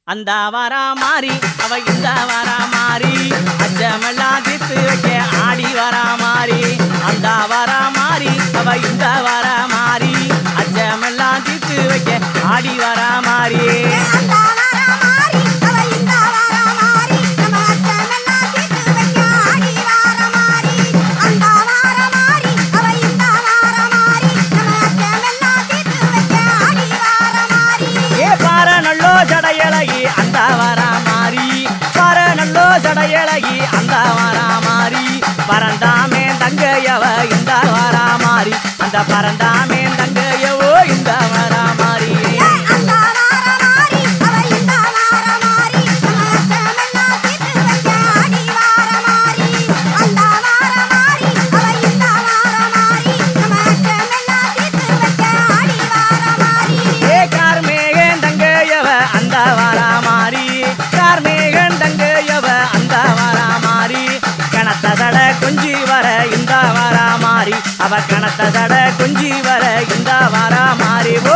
அந்த வாரா மாறி அவ இந்த வாரா மாறி அச்சமெல்லாம் தீர்த்து வைக்க ஆடி வரா மாறி அந்த வாரா மாறி அவ இந்த வாரா மாறி அச்சமெல்லாம் தீர்த்து வைக்க ஆடி வரா மாறி சடையழகி அந்த வாரா மாறி பார நல்லோ சடையழகி அந்த வாரா மாறி பரந்தாமே தங்கையவ இந்த வாரா மாறி அந்த பரந்தாமே தங்கையவோ இந்த வாரா மாறி கொஞ்சி வர இந்த வாரா மாறி அவ கணத்த சட கொஞ்சி வர இந்த வாரா மாறி ஓ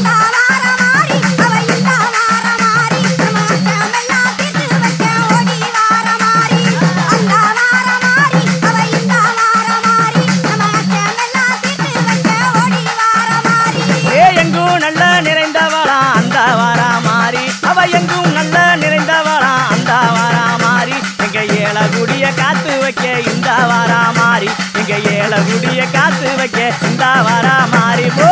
எங்கும் நல்ல நிறைந்தவளா அந்த வாரா மாறி அவ எங்கும் நல்ல நிறைந்தவளா அந்த வாரா மாறி எங்க ஏழகுடிய காத்து வைக்க இந்த வாரா மாறி எங்க ஏழகுடிய காத்து வைக்க இந்த வாரா மாறி போ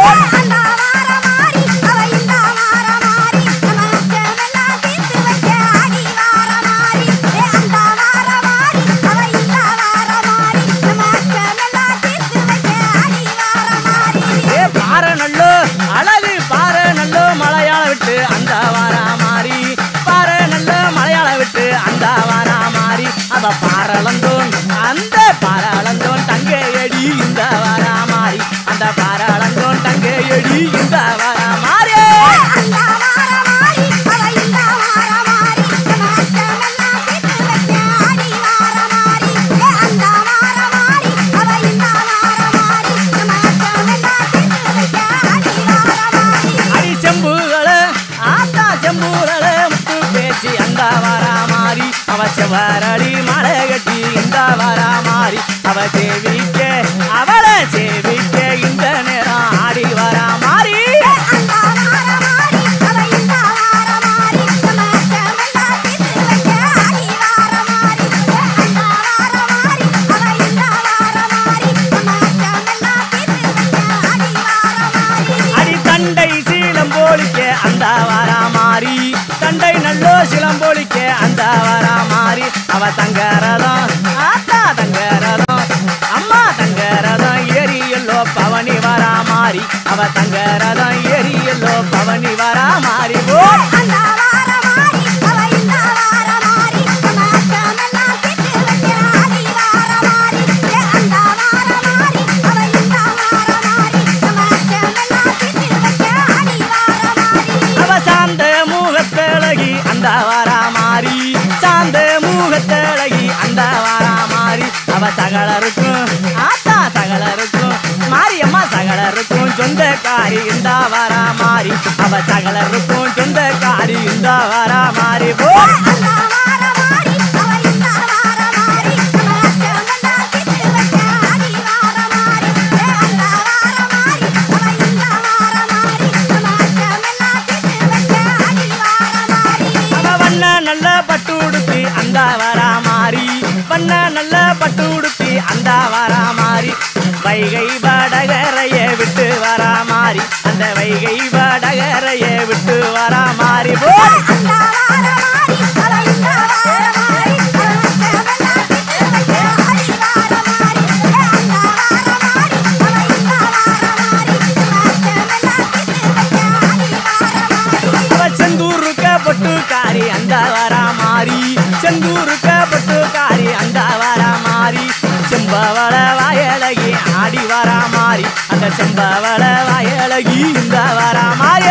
அழகு பாரு நல்ல மலையாள விட்டு அந்த வாரா மாறி பாரு நல்ல மலையாள விட்டு அந்த வாரா மாறி அவ பாரளந்தோன் அந்த பாரளந்தோன் தங்கையடி இந்த வாரா மாறி அந்த பாரளந்தோன் தங்கையடி இந்த வாரா மாறி அந்த வாரா மாறி அவ செவரடி மலை கட்டி இந்த வாரா மாறி அவ சேவிக்க அவளை சேவிக்க இந்த நேரம் ஆடி வரா மாறி அடி தண்டை சீலம் போலிக்க அந்த வாரா மாறி தண்டை நல்லோ சிலம்போலிக்க அந்த வாரா மாறி அவ தங்கரதம் ஆத்தா தங்கரதம் அம்மா தங்கரதம் எரியல்லோ பவனி வரா மாறி அவ தங்கரதம் எரியல்லோ பவனி வரா மாறி ஓ அந்த வாரா மாறி சாந்த மூகத்தழகி அந்த வாரா மாறி அவ சகலருக்கும் ஆத்தா சகலருக்கும் மாரியம்மா சகலருக்கும் சொந்தக்காரி இந்த வாரா மாறி அவ சகலருக்கும் சொந்தக்காரி இந்த வாரா மாறி போ நல்ல பட்டு உடுத்தி அந்த வாரா மாறி பண்ண நல்ல பட்டு உடுத்தி அந்த வாரா மாறி வைகை வடகரைய விட்டு வரா மாறி அந்த வைகை வடகரைய விட்டு வரா மாறி போ செந்தூருக்க பொட்டுக்காரி அந்த வாரா மாறி செந்தூருக்க பொட்டுக்காரி அந்த வாரா மாறி செம்பவள வாயழகி ஆடி வரா மாறி அந்த செம்பவள வாயழகி இந்த வாரா மாறி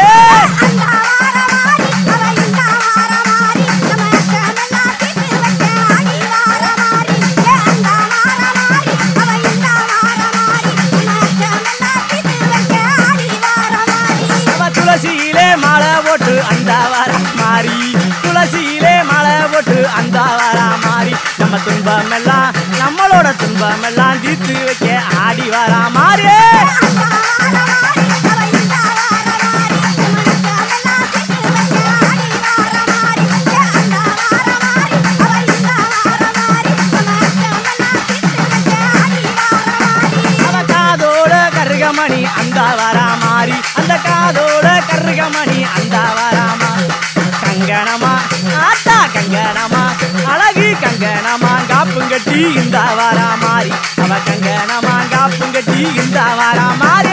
துளசியிலே மாலை போட்டு அந்த வாரா மாறி துன்பமெல்லாம் நம்மளோட துன்பமெல்லாம் தீர்த்து வைக்க ஆடி வரா மாறே கருகமணி அந்த வரா மாறி அந்த காதோட கருகமணி அந்த வரா மாறி கங்கணமா ஆத்தா கங்கணமா அழகு கங்கணமா காப்புங்கட்டி இந்த வரா மாறி அவ கங்கணமா காப்புங்கட்டி இந்த வரா மாறி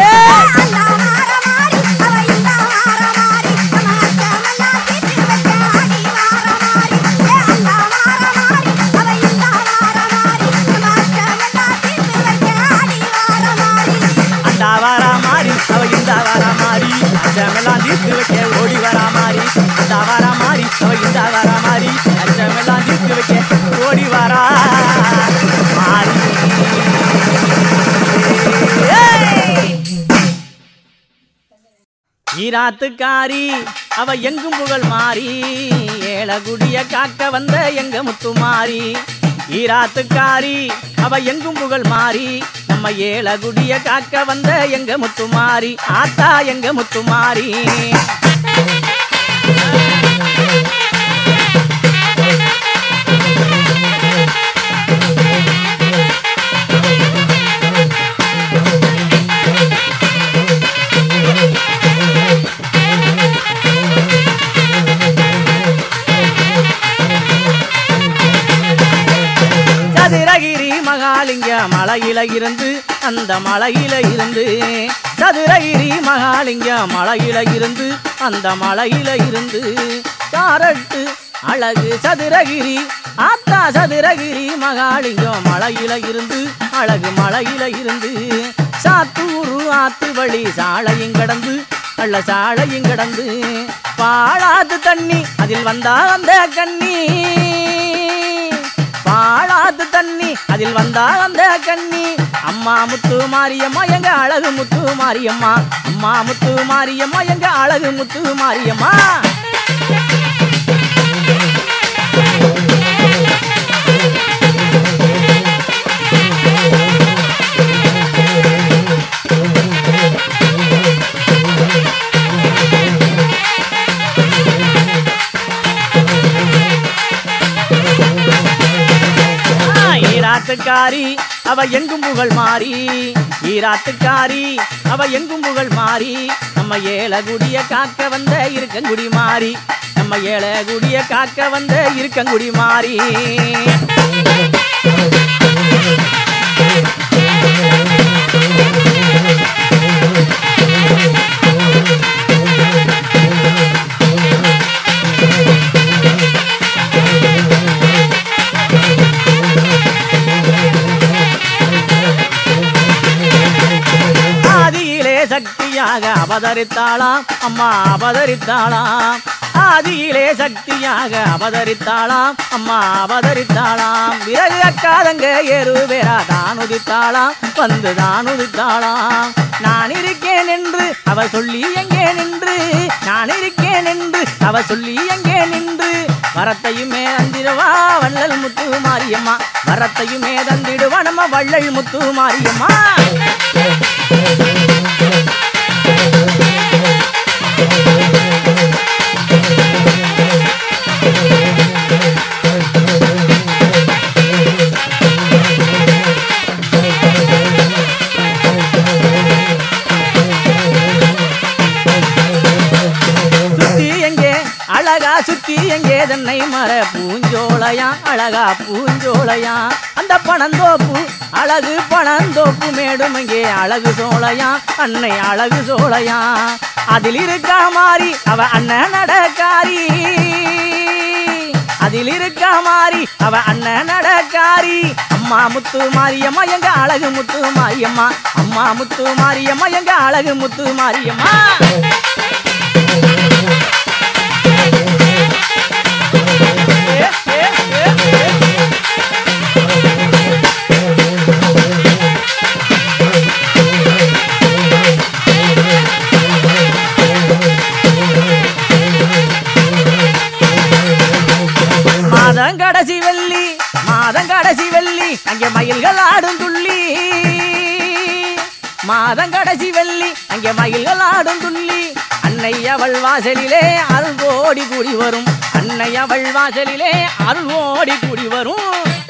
அச்சமெல்லாம் தீர்த்து வைக்க ஓடி வரா மாறி அந்த வரா மாறி இந்த வரா மாறி அச்சமெல்லாம் தீர்த்து வைக்க ஓடி வரா மாறி ஈராத்துக்காரி அவ எங்கும் புகழ் மாறி ஏழகுடிய காக்க வந்த எங்க முத்துமாரி ஈராத்துக்காரி அவ எங்கும் புகழ் மாறி நம்ம ஏழகுடிய காக்க வந்த எங்க முத்துமாரி ஆத்தா எங்க முத்துமாரி சதுரகிரி மகாலிங்க மலையில இருந்து அந்த மலையில இருந்து சதுரகிரி மகாலிங்க மலையில இருந்து அந்த மலையில இருந்து காரட்டு அழகு சதுரகிரி ஆத்தா சதுரகிரி மகாலிங்கம் மலையில இருந்து அழகு மலையில இருந்து சாத்தூரு ஆத்து வழி சாலையும் கடந்து நல்ல சாலையும் கடந்து பாழாது தண்ணி அதில் வந்தா அந்த கண்ணி பாழாது தண்ணி அதில் வந்தா அந்த கண்ணி அம்மா முத்து மாரியம்மா எங்க அழகு முத்து மாரியம்மா அம்மா முத்து மாரியம்மா எங்க அழகு முத்து மாரியம்மா ஈராத்துக்காரி அவ எங்கும் புகழ் மாறி ஈராத்துக்காரி அவ எங்கும் புகழ் மாறி நம்ம ஏழகுடிய காக்க வந்த இருக்கங்குடி மாறி நம்ம ஏழகுடிய காக்க வந்த இருக்கங்குடி மாறி சக்தியாக அவதரித்தாளாம் அம்மா அவதரித்தாளாம் ஆதியிலே சக்தியாக அவதரித்தாளாம் அம்மா அவதரித்தாளாம் விறகு அக்காதங்க ஏறு பேரா தான் உதித்தாளாம் வந்து தான் உதித்தாளாம் நான் இருக்கேன் என்று அவ சொல்லி எங்கே நின்று நான் இருக்கேன் என்று அவ சொல்லி எங்கே நின்று வரத்தையுமே தந்திடுவா வள்ளல் முத்து மாரியம்மா வரத்தையுமே தந்திடுவா நம்ம வள்ளல் முத்து மாரியம்மா சுத்தி எங்கே தன்னை மர பூஞ்சோலையா அழகா பூஞ்சோலையா அந்த பணந்தோப்பு அழகு பணந்தோப்பு மேடும் இங்கே அழகு சோலையா அன்னை அழகு சோலையா அதில் இருக்கா மாறி அவ அண்ணன் நடக்காரி அதில் இருக்கா மாறி அவ அண்ணன் நடக்காரி அம்மா முத்து மாரியம்மா எங்க அழகு முத்து மாரியம்மா அம்மா முத்து மாரியம்மா எங்க அழகு முத்து மாரியம்மா மாதங்கடைசி வெள்ளி மாதம் கடைசி வெள்ளி அங்கே மயில்கள் ஆடும் துள்ளி மாதம் கடைசி வெள்ளி அங்கே மயில்கள் ஆடும் துள்ளி அன்னை அவள் வாசலிலே அருள் ஓடி கூடி வரும் அன்னை அவள் வாசலிலே அருள் ஓடி கூடி வரும்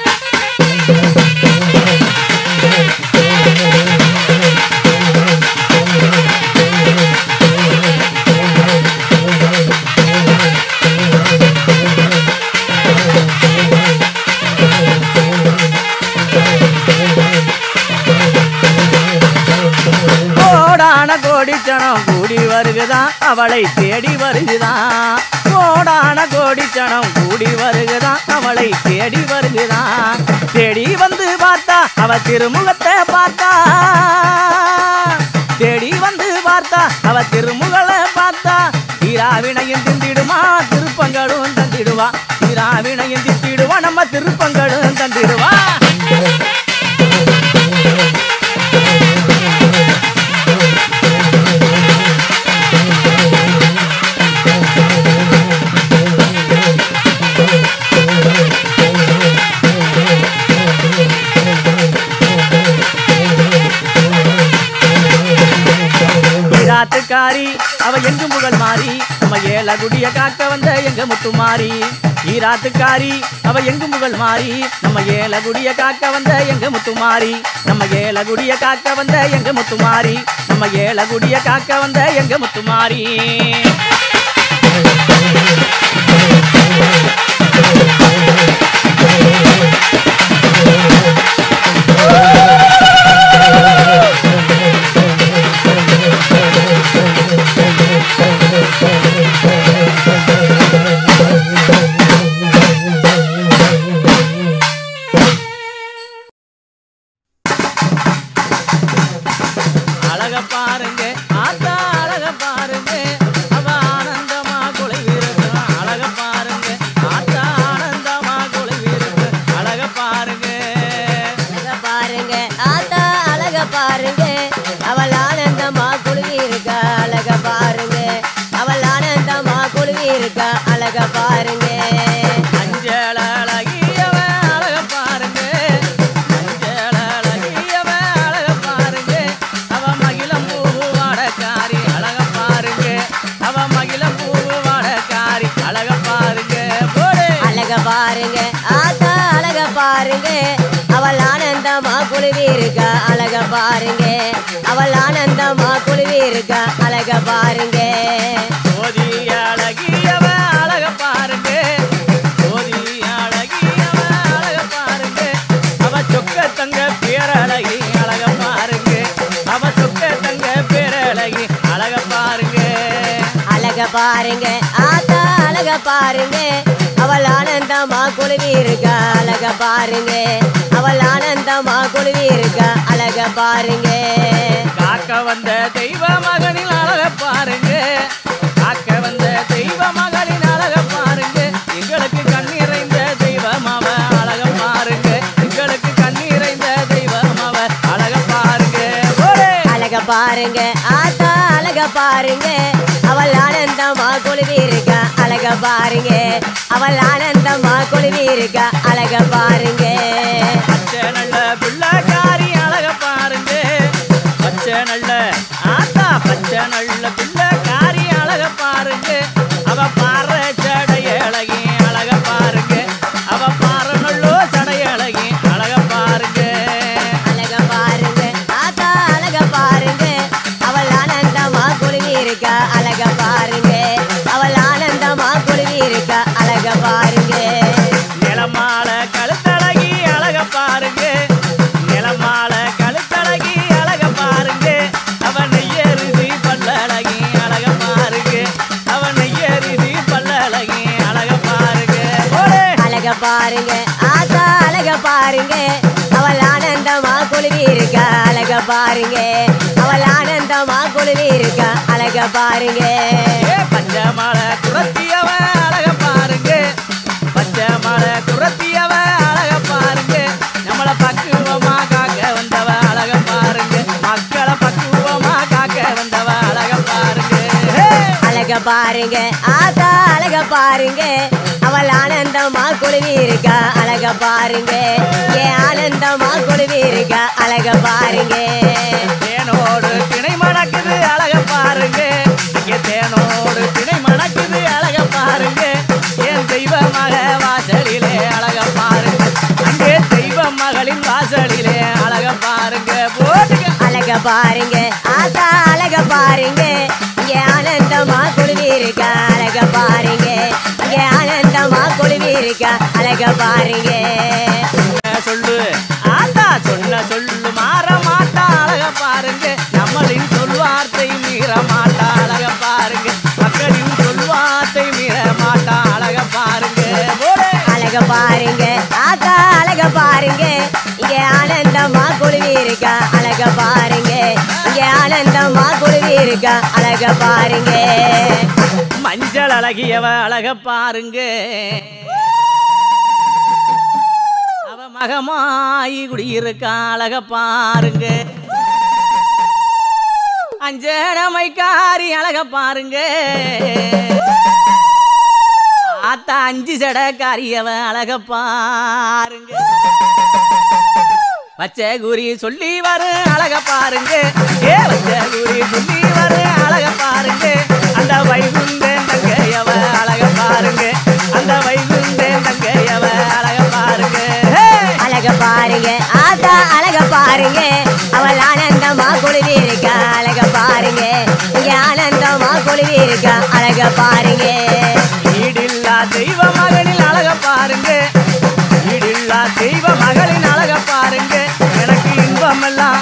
கோடிச்சனம் கூடி வருகுதான் அவளை தேடி வருகுதான் கோடான கோடிச்சனம் கூடி வருகுதான் அவளை தேடி வருகுதான் தேடி வந்து பார்த்தா அவ திருமுகத்தை பார்த்தா தேடி வந்து பார்த்தா அவ திருமுகலை பார்த்தா தீராவினையும் திந்திடுமா திருப்பங்களும் தந்திடுவா தீராவினையும் திந்திடுவா நம்ம திருப்பங்களும் தந்திடுவா ஈராத்துக்காரி அவ எங்கு புகழ் மாறி நம்ம ஏலகுடிய காக்க வந்த எங்க முத்துமாரி ஈராத்துக்காரி அவ எங்கு புகழ் மாறி நம்ம ஏலகுடிய காக்க வந்த எங்க முத்துமாரி நம்ம ஏலகுடிய காக்க வந்த எங்க முத்துமாரி நம்ம ஏலகுடிய காக்க வந்த எங்க முத்துமாரி அழக பாருங்க ஆத்தா அழக பாருங்க அவ ஆனந்தமா குலைவிருக்கு அழக பாருங்க ஆத்தா ஆனந்தமா குலைவிருக்கு அழக பாருங்க ஆத்தா அழக பாருங்க அவள் ஆனந்தமா குழுவி இருக்கா அழக பாருங்க அவள் ஆனந்தமா குழுவி இருக்கா அழக பாருங்க அஞ்சல அழகியவ அழக பாருங்க அஞ்சல அழகியவ அழக பாருங்க அவ மகிழம் பூவு வாடக்காரி அழக பாருங்க அவ மகிழம் பூவு வாடக்காரி அழக பாருங்க போடு அழக பாருங்க ஆத்தா அழக பாருங்க அவள் ஆனந்தமா குழுவி இருக்கா அழக பாருங்க அவள் ஆனந்தமா குழுவி இருக்கா அழக பாருங்க சோதி அழகியவ அழக பாருங்க சோதி அழகியவ அழக பாருங்க அவ சொக்க தங்க பேரழகி அழக பாருங்க அவ சொக்க தங்க பேரழகி அழக பாருங்க அழக பாருங்க ஆத்தா அழக பாருங்க அவள் ஆனந்தமா குழுவி இருக்கா அழக பாருங்க அவள் ஆனந்தமா குழுவி இருக்கா அழக பாருங்க காக்க வந்த தெய்வ மகனின் அழக பாருங்க காக்க வந்த தெய்வ மகளின் அழக பாருங்க எங்களுக்கு கண்ணீரைந்த தெய்வம் அவ அழக பாருங்க எங்களுக்கு கண்ணீரைந்த தெய்வம் அவ அழக பாருங்க அழக பாருங்க ஆத்தா அழக பாருங்க அவள் ஆனந்தமா குழுவி இருக்கா அழக பாருங்க அவள் ஆனந்தமா குழுவி இருக்கா அழக பாருங்க பச்சை நல்ல பிள்ளைக்காரி அழக பாருங்க பச்சை நல்ல ஆத்தா பச்சை நல்ல பிள்ளைக்காரி அழக பாருங்க அவ பாற சடைய அழகி அழக பாருங்க அவ பாற நல்லோ சடைய அழகி அழக பாருங்க அழக பாருங்க ஆத்தா அழக பாருங்க அவள் ஆனந்தமா குழுவி இருக்கா அழக பாருங்க அவள் ஆனந்தமா குழுவி இருக்கா அழக பாருங்க நிலமால கழுத்தழகி அழக பாருங்க நிலமால கழுத்தழகி அழக பாருங்க அவ நெய்யரிசி பல்லழகி அழக பாருங்க அவ நெய்யரிசி பல்லழகி அழக பாருங்க அழக பாருங்க ஆத்தா அழக பாருங்க அவள் ஆனந்தமா குழுவி இருக்கா அழக பாருங்க அவள் ஆனந்தமா குழுவி இருக்கா அழக பாருங்க பச்சை மலை குரத்தியவ அழக பாருங்க பச்சை மலை குரத்தியவ அழக பாருங்க நம்மள பக்குவமா காக்க வந்தவ அழக பாருங்க மக்களை பக்குவமா காக்க வந்தவ அழக பாருங்க அழக பாருங்க ஆத்தா அழக பாருங்க அவள் ஆனந்தமா குழுவி இருக்கா அழக பாருங்க ஏன் ஆனந்தமா குழுவி இருக்கா அழக பாருங்க தேனோடு திணை மணக்குது அழக பாருங்க இங்கே தேனோடு திணை மணக்குது அழக பாருங்க என் தெய்வ மக வாசலிலே அழக பாருங்க அங்கே தெய்வ மகளின் வாசலிலே அழக பாருங்க போட்டுங்க அழக பாருங்க ஆத்தா அழக பாருங்க இங்கே ஆனந்தமா குழுவி இருக்கா அழக பாருங்க இங்கே ஆனந்தமா குழுவி இருக்கா அழக பாருங்க சொல்லு ஆத்தா சொன்ன சொல்லு மாற மாட்டா அழக பாருங்க நம்மளின் சொல்வார்த்தை மீற மாட்டா அழக பாருங்க மக்களின் சொல்வார்த்தை மீற மாட்டா அழக பாருங்க அழக பாருங்க ஆத்தா அழக பாருங்க இங்கே ஆனந்தமா குழுவி இருக்கா அழக பாருங்க இங்கே ஆனந்தமா குழுவி இருக்கா அழக பாருங்க மஞ்சள் அழகியவ அழக பாருங்க அவ மகமாயி குடியிருக்கா அழக பாருங்க அஞ்சனமைக்காரி அழக பாருங்க ஆத்தா அஞ்சு சடக்காரியவ அழக பாருங்க வச்ச குறி சொல்லி வரும் அழக பாருங்க ஏ வச்ச குறி சொல்லி வரும் அழக பாருங்க அந்த வைகுந்தேன் தங்கையவ அழக பாருங்க அந்த வைகுந்தேன் தங்கையவ அழக பாருங்க அழக பாருங்க ஆத்தா அழக பாருங்க அவள் ஆனந்தமா குழுவி இருக்கா அழக பாருங்க இங்க ஆனந்தமா குழுவி இருக்கா அழக பாருங்க ஈடில்லா தெய்வ மகனில் அழக பாருங்க ஈடில்லா தெய்வ மகளின் அழக பாருங்க எனக்கு இன்பமெல்லாம்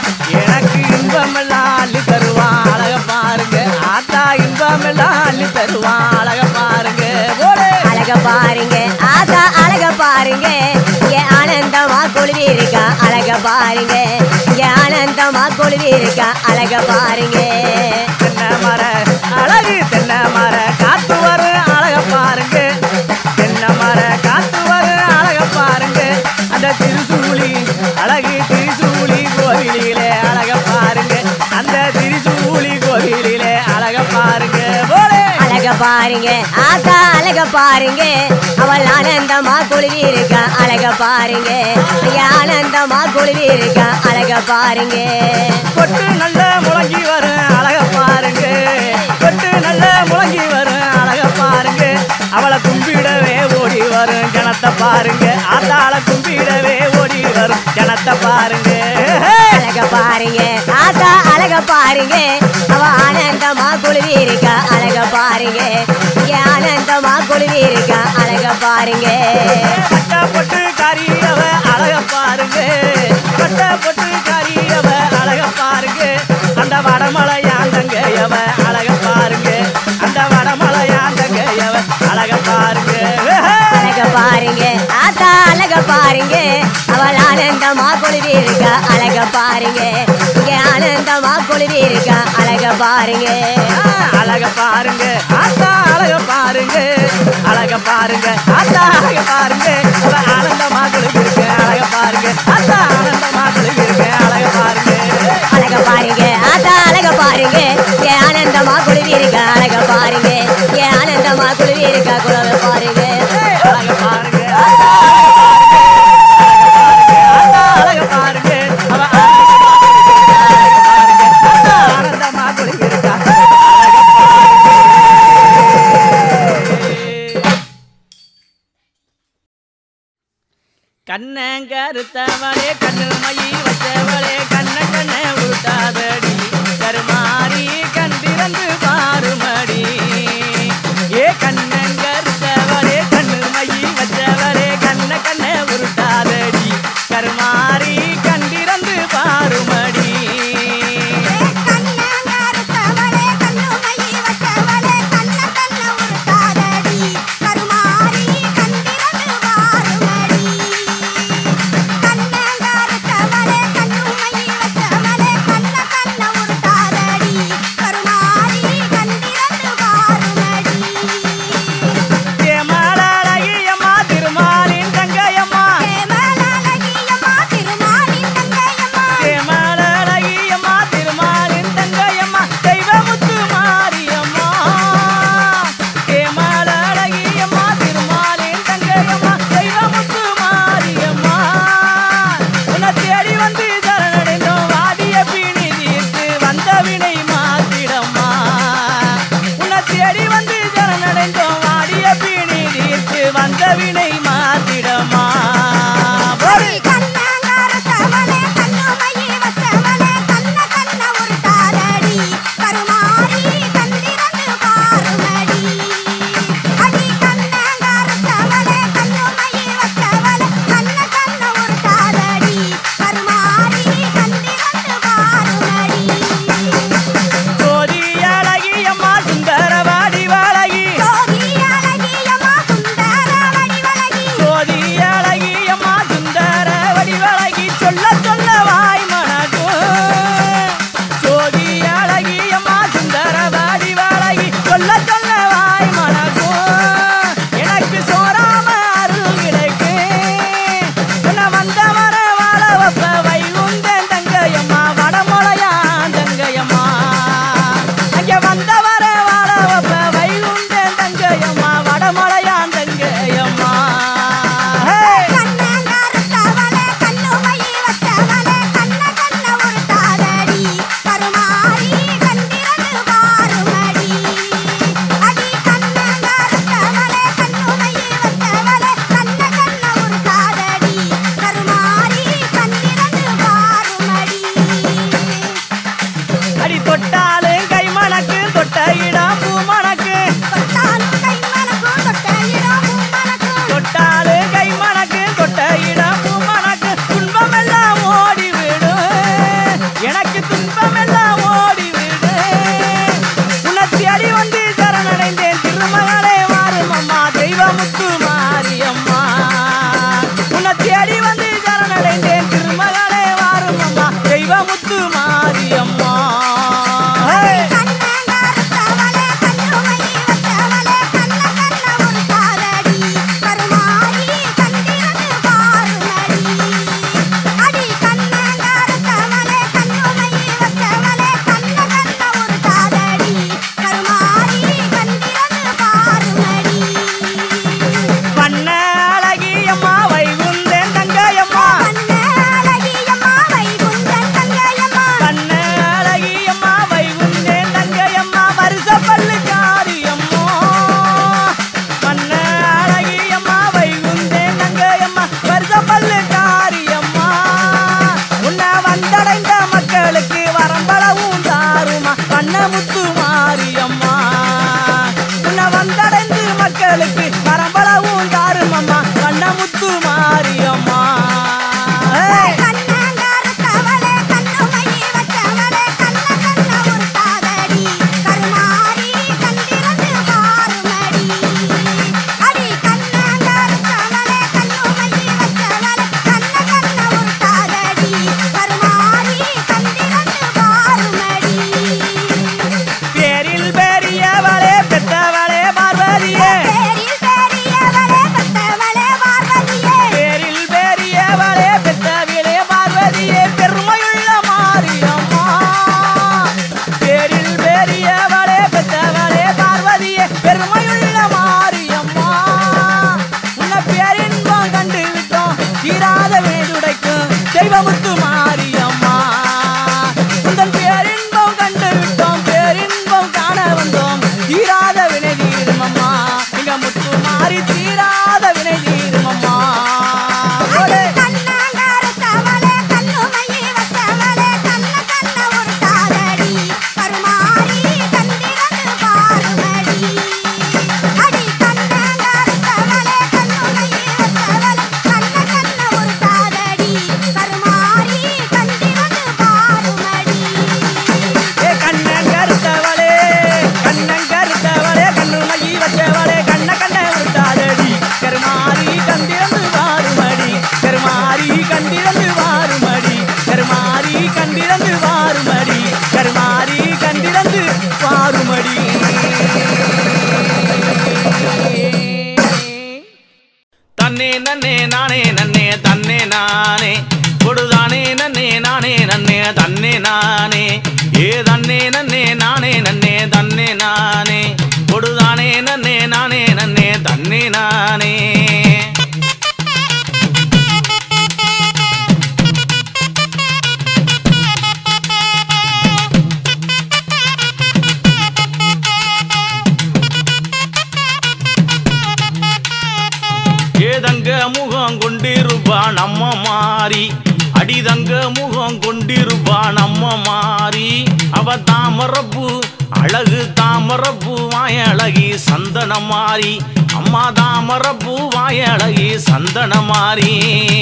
அள்ளி தருவான் அழக பாருங்க ஆத்தா இன்பமெல்லாம் அள்ளி தருவான் அழக பாருங்க அழக பாருங்க ஆத்தா அழக பாருங்க இங்க ஆனந்தமா குழுவி இருக்கா அழக பாருங்க இங்க ஆனந்தமா குழுவி இருக்கா அழக பாருங்க தென்னை மர அழகு தென்னை மர காத்து வரும் அழக பாருங்க தென்னை மர காத்து வரும் அழக பாருங்க அந்த திருசூலி அழகு திருசூலி கோவிலிலே அழக பாருங்க அந்த திருசூலி கோவிலிலே அழக பாருங்க அழக பாருங்க ஆத்தா அழக பாருங்க அவள் ஆனந்தமா குழுவி இருக்கா அழக பாருங்க ஆனந்தமா குழுவி இருக்கா அழக பாருங்க கொட்டு நல்ல முழங்கி வரும் அழக பாருங்க கொட்டு நல்ல முழங்கி வரும் அழக பாருங்க அவளை கும்பிடவே ஓடி வரும் ஜனத்தை பாருங்க ஆத்தாள கும்பிடவே ஓடி வரும் ஜனத்தை பாருங்க அழக பாருங்க ஆத்தா அழக பாருங்க அவ ஆனந்தமா குழுவி இருக்கா அழக பாருங்க இங்க ஆனந்தமா குழுவி இருக்கா அழக பாருங்க பட்ட பொட்டு காரியவ அழக பாருங்க பட்ட பொட்டு காரியவ அழக பாருங்க அந்த வடமலையாந்தங்கையவ அழக பாருங்க அந்த வடமலையாந்தங்கையவ அழக பாருங்க அழக பாருங்க ஆத்தா அழக பாருங்க அவள் ஆனந்தமா குழுவி இருக்கா அழக பாருங்க இங்க ஆனந்தமா குழுவி இருக்கா அழக பாருங்க அழக பாருங்க ஆத்தா அழக பாருங்க அழக பாருங்க ஆத்தா அழக பாருங்க அவ ஆனந்தமா குழுவி இருக்கு அழக பாருங்க ஆத்தா ஆனந்தமா குழுவி இருக்கு அழக பாருங்க அழக பாருங்க ஆத்தா அழக பாருங்க ஏன் ஆனந்தமா குழுவி இருக்கா அழக பாருங்க ஏன் ஆனந்தமா குழுவி இருக்கா குழவை பாருங்க அழக பாருங்க அழக பாருங்க அவ ஆனந்தமா குழுவி இருக்கா கண்ணங்கருத்தவளே கண்ணு மயி வச்சவளே கண்ண கண்ண உருட்டாதடி கருமாறி கண்டிரந்து பாருமடி ஏ கண்ணங்கருத்தவளே கண்ணு மயி வச்சவளே கண்ண கண்ண உருட்டாதடி கருமாறி கண்டிரந்து பாருமடி கண்ண மாரியம்மா உன்னை தேடி வந்து சரணடைந்தேன் திருமகளே வாரும் அம்மா தெய்வமுத்து மாரியம்மா முத்து மாரியம்மா உன்னை வந்தடைந்து மக்களுக்கு வரம்பளவும் தாரும் அம்மா வண்ணமுத்து மாரியம்மா தெய்வமுத்து மாரியம்மா உந்தன் பேரின்பம் கண்டு விட்டோம் பேரின்பம் காண வந்தோம் தீராத வினை தீருமம்மா இங்க முத்து மாறி தீராத வினை தீருமம்மா தன்னே நன்னே நானே நன்னே தன்னே நானே கொடுதானே நன்னே நானே நன்னே தன்னே நானே ஏ தன்னே நன்னே நானே நன்னே தன்னே நானே கொடுதானே நன்னே நானே நன்னே தன்னே நானே ஏதங்க முகம் கொண்டிருப்பா நம்ம மாறி அடிதங்க முகம் கொண்டிருப்பா நம்ம மாறி அவ தாமரப்பூ அழகு தாமரப்பூ வாயழகி சந்தன மாறி அம்மா தாமரப்பூ வாயழகி சந்தன மாறி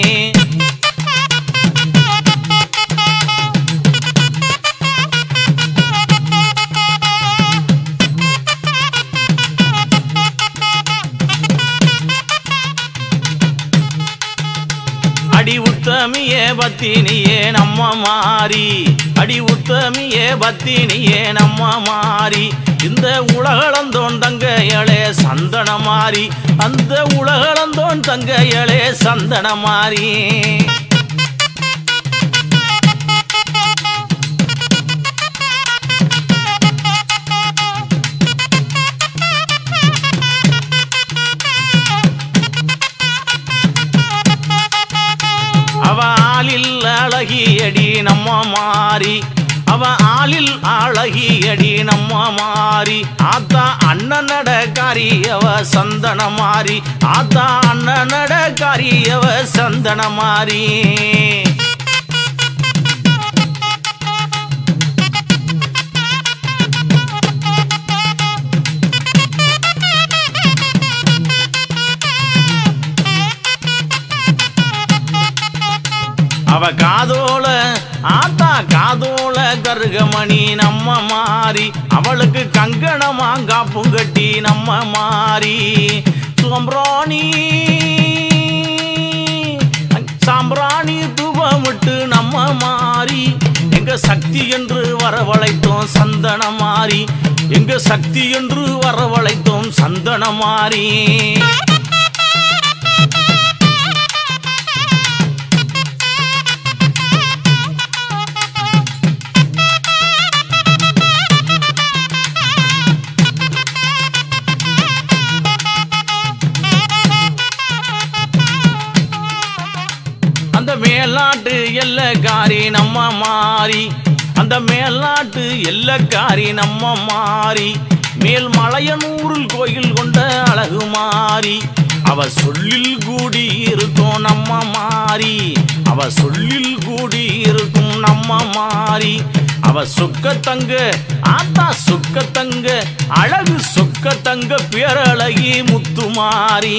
அடி உத்தமியே பத்தினியே நம்ம மாறி அடி உத்தமியே பத்தினியே நம்ம மாறி இந்த உலகளந்தோன் தங்கையளே சந்தன மாறி அந்த உலகளந்தோன் தங்கையளே சந்தன மாறி அவ ஆளில் அழகியடி நம்ம மாறி அவ ஆளில் அழகியடி நம்ம மாறி ஆத்தா அண்ணன் நடக்காரி அவ சந்தன மாறி ஆத்தா அண்ணன் நடக்காரி அவ சந்தன மாறி அவ காதோல ஆத்தா காதோல கருகமணி நம்ம மாறி அவளுக்கு கங்கணமா காப்பும் கட்டி நம்ம மாறி சும்பராணி சக்தி என்று வரவழைத்தோம் சந்தனமாரி எங்க சக்தி என்று வரவழைத்தோம் சந்தனமாரி அந்த மேல்நாட்டு எல்லக்காரி நம்ம மாறி அந்த மேல்நாட்டு எல்லக்காரி நம்ம மாறி மேல் மலையனூரில் கோயில் கொண்ட அழகு மாறி அவ சொல்லில் கூடி இருக்கும் நம்ம மாறி அவ சொல்லில் கூடி இருக்கும் நம்ம மாறி அவ சொக்க தங்க ஆத்தா சொக்க தங்க அழகு சொக்க தங்க பேரழகி முத்துமாரி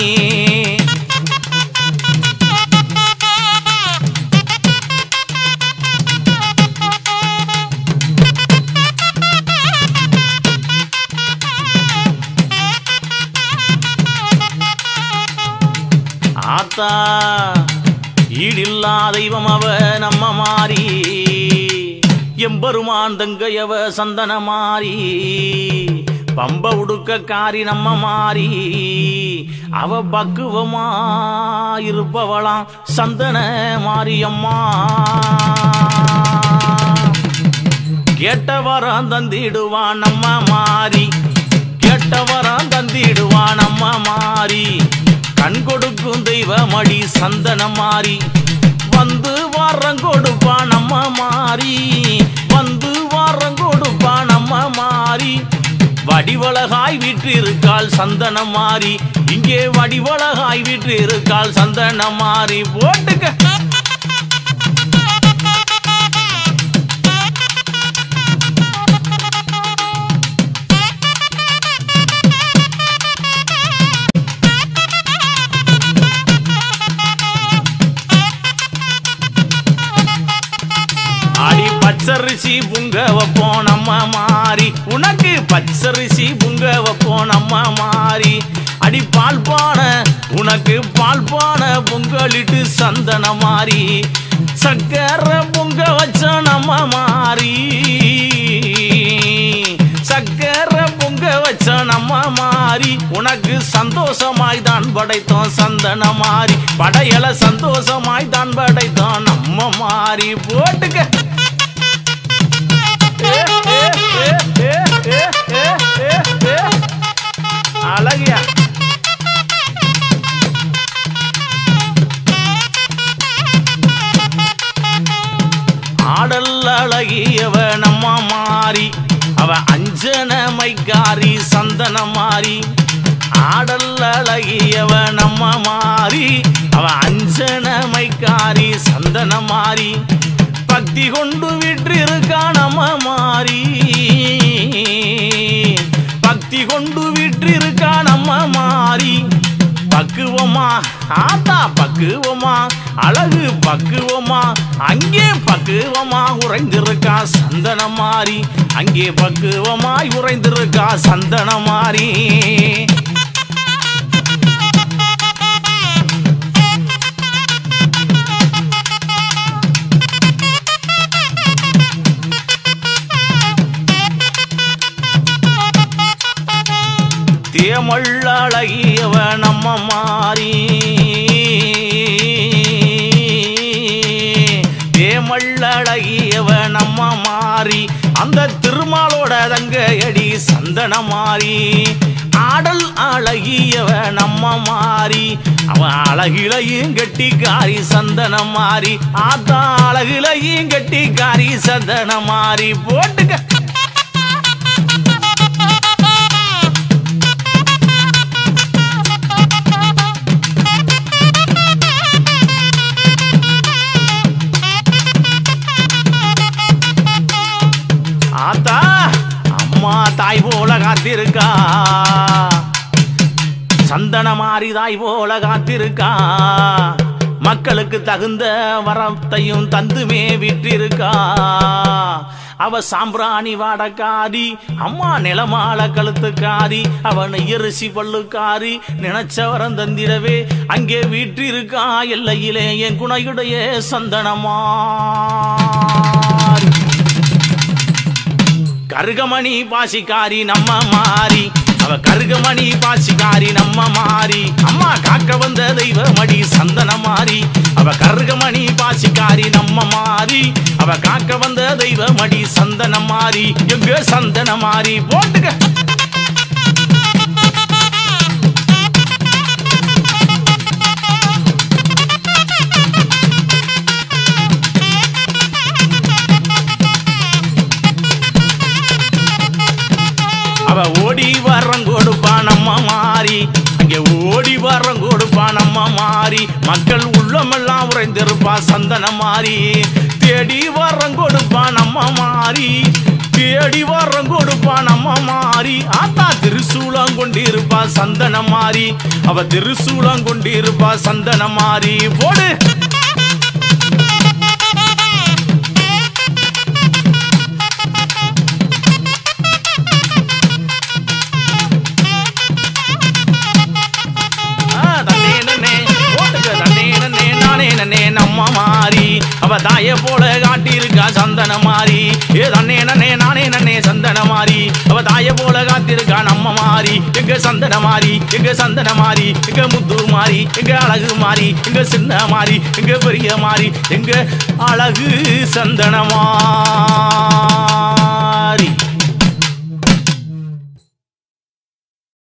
ஆத்தா ஈடில்லா தெய்வம் அவ நம்ம மாறி எம்பெருமான் தங்கையவ சந்தன மாறி பம்ப உடுக்க காரி நம்ம மாறி அவ பக்குவமா இருப்பவளாம் சந்தன மாரியம்மா கேட்டவரான் தந்திடுவான் நம்ம மாறி கேட்டவரான் தந்திடுவான் நம்ம மாறி கண் கொடுக்கும் தெய்வமடி சந்தனம் மாறி வந்து வாரம் கொடுப்பா நம்ம மாறி வந்து வாரம் கொடுப்பா நம்ம மாறி வடிவழகாய் வீட்டு இருக்கால் சந்தனம் மாறி இங்கே வடிவழகாய் வீட்டு இருக்கால் சந்தனம் மாறி போட்டுக்க பச்சரிசி புங்க வைப்போம் நம்ம மாறி உனக்கு பச்சரிசி புங்க வைப்போம் நம்ம மாறி அடி பால் பானை உனக்கு பால் பானை பொங்கலிட்டு சந்தன மாறி சக்கரை பொங்க வச்ச நம்ம மாறி சக்கரை பொங்க வச்ச நம்ம மாறி உனக்கு சந்தோஷமாய் தான் படைத்தோம் சந்தன மாறி படையல சந்தோஷமாய் தான் படைத்தோம் நம்ம மாறி போட்டுக்க அழகியா ஆடல் அழகியவ நம்ம மாறி அவ அஞ்சனமைக்காரி சந்தன மாறி ஆடல் அழகியவ நம்ம மாறி அவ அஞ்சனமைக்காரி சந்தன மாறி பக்தி கொண்டு விட்டு இருக்கா நம்ம மாறி பக்தி கொண்டு விட்டு இருக்கா நம்ம மாறி பக்குவமா ஆத்தா பக்குவமா அழகு பக்குவமா அங்கே பக்குவமா உறைந்திருக்கா சந்தன மாறி அங்கே பக்குவமாய் உறைந்திருக்கா சந்தன மாறி தேமள்ளழகியவ நம்ம மாறி தேமள்ளழகியவ நம்ம மாறி அந்த திருமாலோட தங்கையடி சந்தன மாறி ஆடல் அழகியவ நம்ம மாறி அவ அழகிலையும் கெட்டிக்காரி சந்தன மாறி ஆத்தா அழகிலையும் கெட்டிக்காரி சந்தன மாறி போட்டுக்க ஆத்தா அம்மா தாய் போல காத்திருக்கா சந்தன மாறி தாய் போல காத்திருக்கா மக்களுக்கு தகுந்த வரத்தையும் தந்துமே விட்டிருக்கா அவ சாம்பிராணி வாடக்காரி அம்மா நிலமால கழுத்துக்காரி அவன் எரிசி பல்லுக்காரி நினைச்சவரம் தந்திடவே அங்கே வீட்டிருக்கா எல்லையிலே என் குணையுடைய சந்தனமா கருகமணி பாசிக்காரி நம்ம மாறி அவ கருகமணி பாசிக்காரி நம்ம மாறி அம்மா காக்க வந்த தெய்வமடி சந்தன மாறி அவ கருகமணி பாசிக்காரி நம்ம மாறி அவ காக்க வந்த தெய்வமடி சந்தன மாறி எங்க சந்தன மாறி போட்டுக்க அவ ஓடி வரம் கொடுப்பா நம்ம மாறி அங்கே ஓடி வரம் கொடுப்பா நம்ம மாறி மக்கள் உள்ளமெல்லாம் உறைந்திருப்பா சந்தன மாறி தேடி வரம் கொடுப்பா நம்ம மாறி தேடி வரம் கொடுப்பா நம்ம மாறி ஆத்தா திருசூலம் கொண்டிருப்பா சந்தன மாறி அவ திருசூலம் கொண்டிருப்பா சந்தன மாறி போடு நம்ம மாறி அவ தாய போல காட்டியிருக்கா சந்தன மாறி ஏ தன்னே நன்னே நானே நன்னே சந்தன மாறி அவ தாய போல காத்திருக்கா நம்ம மாறி எங்க சந்தன மாறி எங்க சந்தன மாறி எங்க முத்து மாறி எங்க அழகு மாறி எங்க சின்ன மாறி எங்க பெரிய மாறி எங்க அழகு சந்தன மாறி